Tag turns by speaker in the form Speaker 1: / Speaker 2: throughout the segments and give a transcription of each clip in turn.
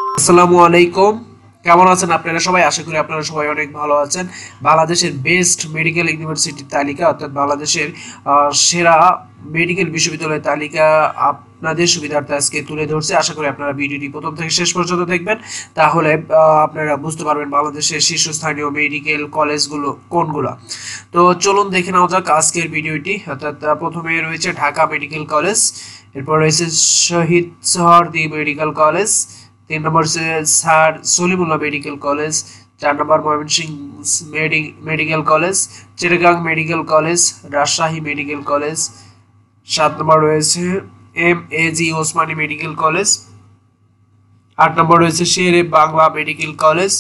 Speaker 1: আসসালামু আলাইকুম। কেমন আছেন আপনারা সবাই? আশা করি আপনারা সবাই অনেক ভালো আছেন। বাংলাদেশের বেস্ট মেডিকেল ইউনিভার্সিটির তালিকা অর্থাৎ বাংলাদেশের সেরা মেডিকেল বিশ্ববিদ্যালয়ের তালিকা আপনাদের সুবিধার্থে আজকে তুলে ধরছে। আশা করি আপনারা ভিডিওটি প্রথম থেকে শেষ পর্যন্ত দেখবেন, তাহলে আপনারা বুঝতে পারবেন বাংলাদেশের শীর্ষস্থানীয় মেডিকেল কলেজগুলো কোনগুলো। তো চলুন দেখে নেওয়া যাক আজকের ভিডিওটি। অর্থাৎ প্রথমে রয়েছে ঢাকা মেডিকেল কলেজ, এরপর রয়েছে Shaheed Suhrawardy medical college, 3 number sir Salimullah medical college, 4 number Mymensingh medical college, Chittagong medical college, Rajshahi medical college, 7 number রয়েছে MAG. Osmani medical college, 8 number রয়েছে Shere Bangla medical college,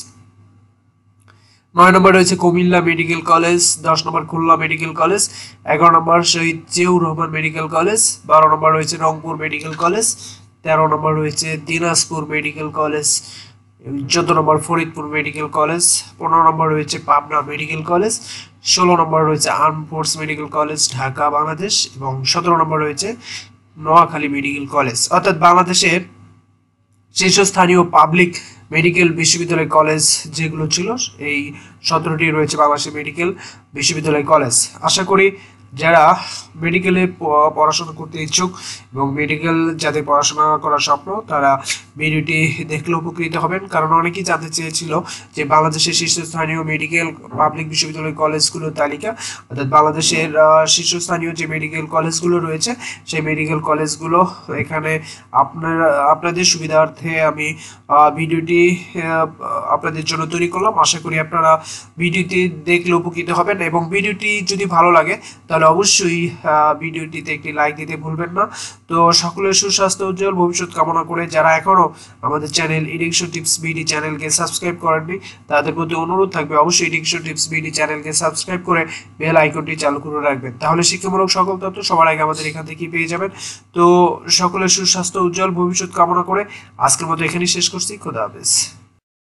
Speaker 1: 9 number রয়েছে Comilla medical college, 10 number Khulna medical college, 11 number Shaheed Ziaur Rahman medical college, 12 number রয়েছে Rangpur medical college, 13 number রয়েছে Dinajpur medical college, 14 নম্বর Faridpur medical college, 15 number রয়েছে Pabna medical college, 16 number রয়েছে arm force medical college Dhaka Bangladesh, এবং 17 নম্বর রয়েছে Noakhali medical college. অর্থাৎ বাংলাদেশের শীর্ষস্থানীয় পাবলিক মেডিকেল বিশ্ববিদ্যালয় কলেজ যেগুলো ছিল, এই 17টি রয়েছে বাংলাদেশের মেডিকেল বিশ্ববিদ্যালয় কলেজ। আশা করি যারা মেডিকেলে পড়াশোনা করতে ইচ্ছুক এবং মেডিকেল যাদের পড়াশোনা করার স্বপ্ন, তারা ভিডিওটি দেখলে উপকৃত হবেন। কারণ অনেকেই জানতে চেয়েছিল যে বাংলাদেশের শীর্ষস্থানীয় মেডিকেল পাবলিক বিশ্ববিদ্যালয় কলেজগুলোর তালিকা, অর্থাৎ বাংলাদেশের শীর্ষস্থানীয় যে মেডিকেল কলেজগুলো রয়েছে সেই মেডিকেল কলেজগুলো এখানে আপনাদের সুবিধার্থে আমি ভিডিওটি আপনাদের জন্য তৈরি করলাম। আশা করি আপনারা ভিডিওটি দেখলে উপকৃত হবেন, এবং ভিডিওটি যদি ভালো লাগে তাহলে অবশ্যই ভিডিওটিতে একটি লাইক দিতে ভুলবেন না। তো সকলের সুস্বাস্থ্য উজ্জ্বল ভবিষ্যৎ কামনা করে যারা এখনো আমাদের চ্যানেল এডুকেশন টিপস বিডি চ্যানেলকে সাবস্ক্রাইব করেননি, তাদের প্রতি অনুরোধ থাকবে অবশ্যই এডুকেশন টিপস বিডি চ্যানেলকে সাবস্ক্রাইব করে বেল আইকনটি চালু করে রাখবেন, তাহলে শিক্ষামূলক সকল তথ্য সবার আগে আমাদের এখান থেকে পেয়ে যাবেন। তো সকলের সুস্বাস্থ্য উজ্জ্বল ভবিষ্যৎ কামনা করে আজকের মতো এখানেই শেষ করছি। খোদা হাফেজ।